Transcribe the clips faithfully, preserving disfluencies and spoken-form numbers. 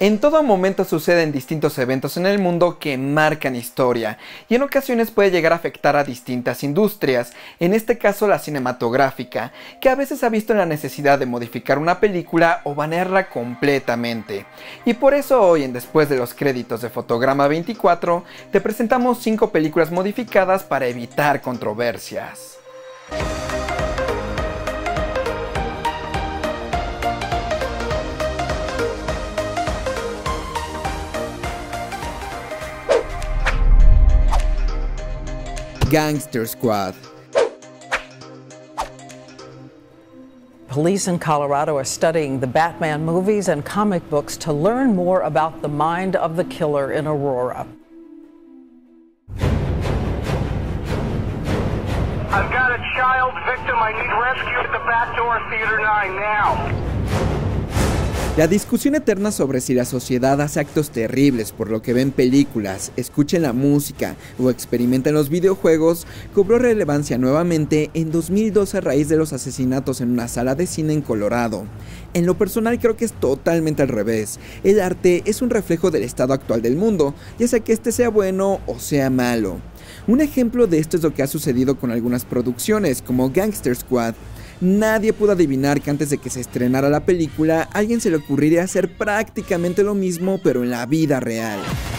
En todo momento suceden distintos eventos en el mundo que marcan historia, y en ocasiones puede llegar a afectar a distintas industrias, en este caso la cinematográfica, que a veces ha visto la necesidad de modificar una película o banearla completamente. Y por eso hoy en Después de los créditos de Fotograma veinticuatro, te presentamos cinco películas modificadas para evitar controversias. Gangster Squad. Police in Colorado are studying the Batman movies and comic books to learn more about the mind of the killer in Aurora. I've got a child victim. I need rescue at the back door of Theater nine now. La discusión eterna sobre si la sociedad hace actos terribles por lo que ven películas, escuchen la música o experimenten los videojuegos cobró relevancia nuevamente en dos mil doce a raíz de los asesinatos en una sala de cine en Colorado. En lo personal creo que es totalmente al revés. El arte es un reflejo del estado actual del mundo, ya sea que este sea bueno o sea malo. Un ejemplo de esto es lo que ha sucedido con algunas producciones como Gangster Squad. Nadie pudo adivinar que antes de que se estrenara la película, a alguien se le ocurriría hacer prácticamente lo mismo, pero en la vida real.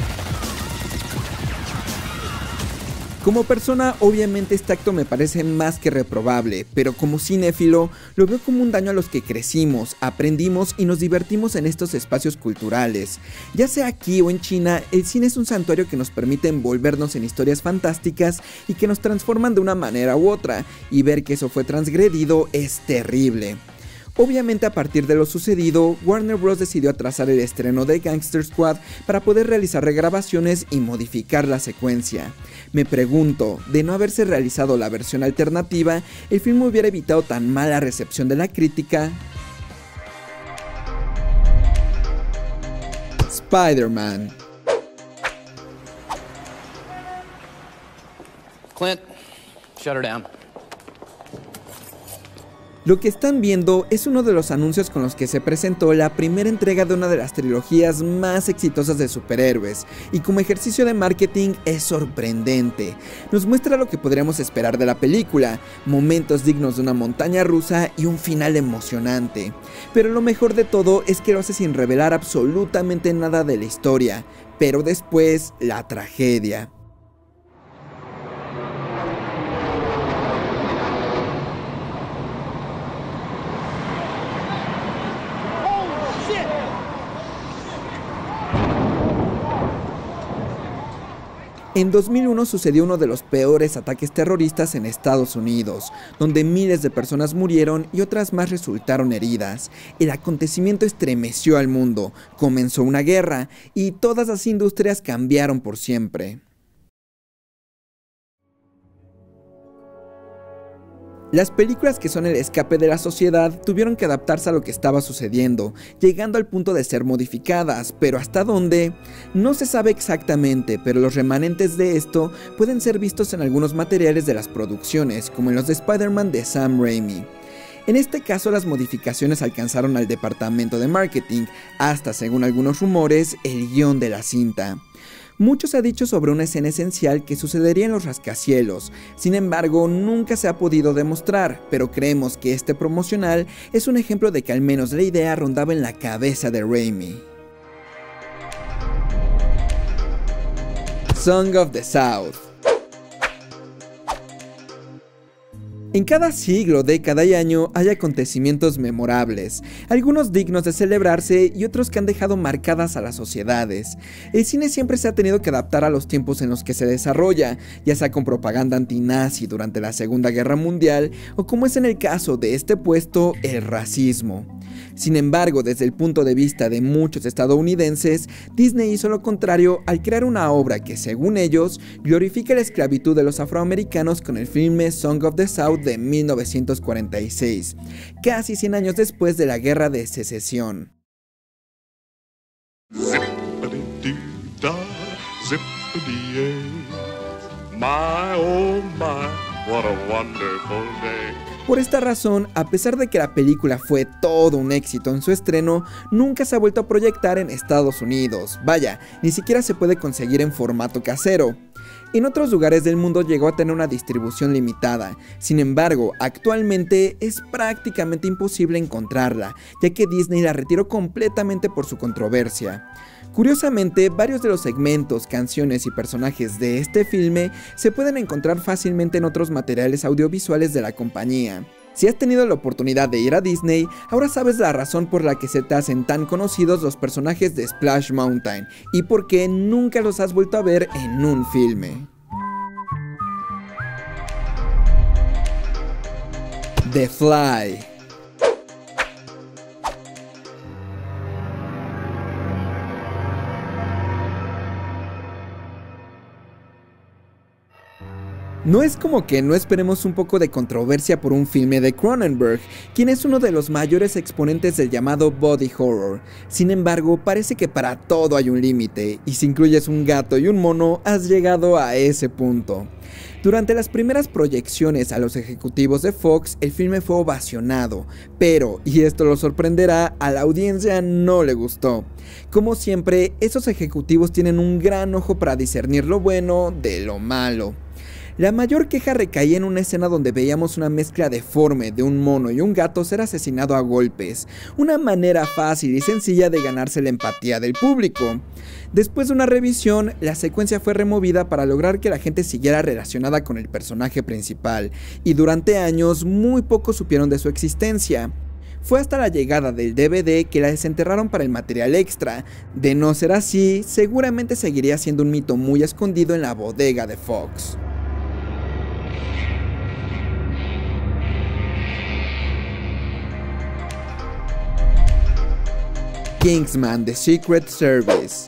Como persona, obviamente este acto me parece más que reprobable, pero como cinéfilo, lo veo como un daño a los que crecimos, aprendimos y nos divertimos en estos espacios culturales. Ya sea aquí o en China, el cine es un santuario que nos permite envolvernos en historias fantásticas y que nos transforman de una manera u otra, y ver que eso fue transgredido es terrible. Obviamente a partir de lo sucedido, Warner Bros. Decidió atrasar el estreno de Gangster Squad para poder realizar regrabaciones y modificar la secuencia. Me pregunto, de no haberse realizado la versión alternativa, ¿el film hubiera evitado tan mala recepción de la crítica? Spider-Man. Clint, shut her down. Lo que están viendo es uno de los anuncios con los que se presentó la primera entrega de una de las trilogías más exitosas de superhéroes, y como ejercicio de marketing es sorprendente. Nos muestra lo que podríamos esperar de la película, momentos dignos de una montaña rusa y un final emocionante. Pero lo mejor de todo es que lo hace sin revelar absolutamente nada de la historia, pero después la tragedia. En dos mil uno sucedió uno de los peores ataques terroristas en Estados Unidos, donde miles de personas murieron y otras más resultaron heridas. El acontecimiento estremeció al mundo, comenzó una guerra y todas las industrias cambiaron por siempre. Las películas que son el escape de la sociedad tuvieron que adaptarse a lo que estaba sucediendo, llegando al punto de ser modificadas, pero ¿hasta dónde? No se sabe exactamente, pero los remanentes de esto pueden ser vistos en algunos materiales de las producciones, como en los de Spider-Man de Sam Raimi. En este caso las modificaciones alcanzaron al departamento de marketing, hasta, según algunos rumores, el guión de la cinta. Mucho se ha dicho sobre una escena esencial que sucedería en los rascacielos, sin embargo nunca se ha podido demostrar, pero creemos que este promocional es un ejemplo de que al menos la idea rondaba en la cabeza de Raimi. Song of the South. En cada siglo, década y año hay acontecimientos memorables, algunos dignos de celebrarse y otros que han dejado marcadas a las sociedades. El cine siempre se ha tenido que adaptar a los tiempos en los que se desarrolla, ya sea con propaganda antinazi durante la Segunda Guerra Mundial o, como es en el caso de este puesto, el racismo. Sin embargo, desde el punto de vista de muchos estadounidenses, Disney hizo lo contrario al crear una obra que, según ellos, glorifica la esclavitud de los afroamericanos con el filme Song of the South de mil novecientos cuarenta y seis, casi cien años después de la Guerra de Secesión. Zippity-doo-dah, zippity-yay. My, oh my, what a wonderful day. Por esta razón, a pesar de que la película fue todo un éxito en su estreno, nunca se ha vuelto a proyectar en Estados Unidos. Vaya, ni siquiera se puede conseguir en formato casero. En otros lugares del mundo llegó a tener una distribución limitada, sin embargo, actualmente es prácticamente imposible encontrarla, ya que Disney la retiró completamente por su controversia. Curiosamente, varios de los segmentos, canciones y personajes de este filme se pueden encontrar fácilmente en otros materiales audiovisuales de la compañía. Si has tenido la oportunidad de ir a Disney, ahora sabes la razón por la que se te hacen tan conocidos los personajes de Splash Mountain y por qué nunca los has vuelto a ver en un filme. The Fly. No es como que no esperemos un poco de controversia por un filme de Cronenberg, quien es uno de los mayores exponentes del llamado body horror. Sin embargo, parece que para todo hay un límite, y si incluyes un gato y un mono, has llegado a ese punto. Durante las primeras proyecciones a los ejecutivos de Fox, el filme fue ovacionado, pero, y esto lo sorprenderá, a la audiencia no le gustó. Como siempre, esos ejecutivos tienen un gran ojo para discernir lo bueno de lo malo. La mayor queja recaía en una escena donde veíamos una mezcla deforme de un mono y un gato ser asesinado a golpes, una manera fácil y sencilla de ganarse la empatía del público. Después de una revisión, la secuencia fue removida para lograr que la gente siguiera relacionada con el personaje principal, y durante años muy pocos supieron de su existencia. Fue hasta la llegada del D V D que la desenterraron para el material extra. De no ser así, seguramente seguiría siendo un mito muy escondido en la bodega de Fox. Kingsman: The Secret Service.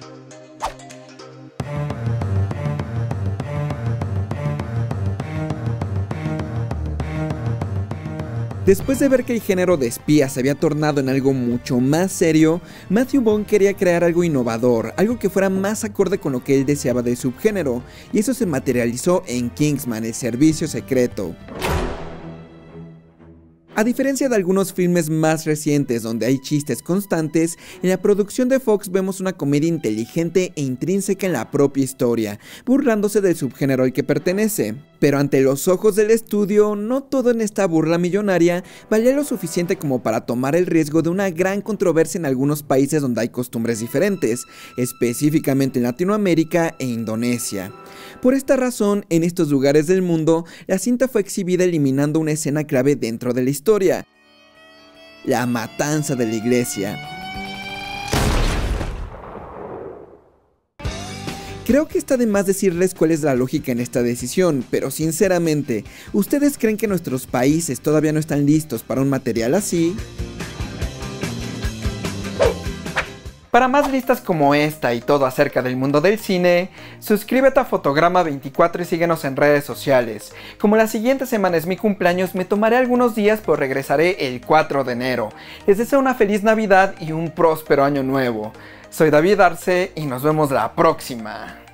Después de ver que el género de espías se había tornado en algo mucho más serio, Matthew Vaughn quería crear algo innovador, algo que fuera más acorde con lo que él deseaba del subgénero, y eso se materializó en Kingsman: El Servicio Secreto. A diferencia de algunos filmes más recientes donde hay chistes constantes, en la producción de Fox vemos una comedia inteligente e intrínseca en la propia historia, burlándose del subgénero al que pertenece. Pero ante los ojos del estudio, no todo en esta burla millonaria valía lo suficiente como para tomar el riesgo de una gran controversia en algunos países donde hay costumbres diferentes, específicamente en Latinoamérica e Indonesia. Por esta razón, en estos lugares del mundo, la cinta fue exhibida eliminando una escena clave dentro de la historia: la matanza de la iglesia. Creo que está de más decirles cuál es la lógica en esta decisión, pero sinceramente, ¿ustedes creen que nuestros países todavía no están listos para un material así? Para más listas como esta y todo acerca del mundo del cine, suscríbete a Fotograma veinticuatro y síguenos en redes sociales. Como la siguiente semana es mi cumpleaños, me tomaré algunos días, pero regresaré el cuatro de enero. Les deseo una feliz Navidad y un próspero año nuevo. Soy David Arce y nos vemos la próxima.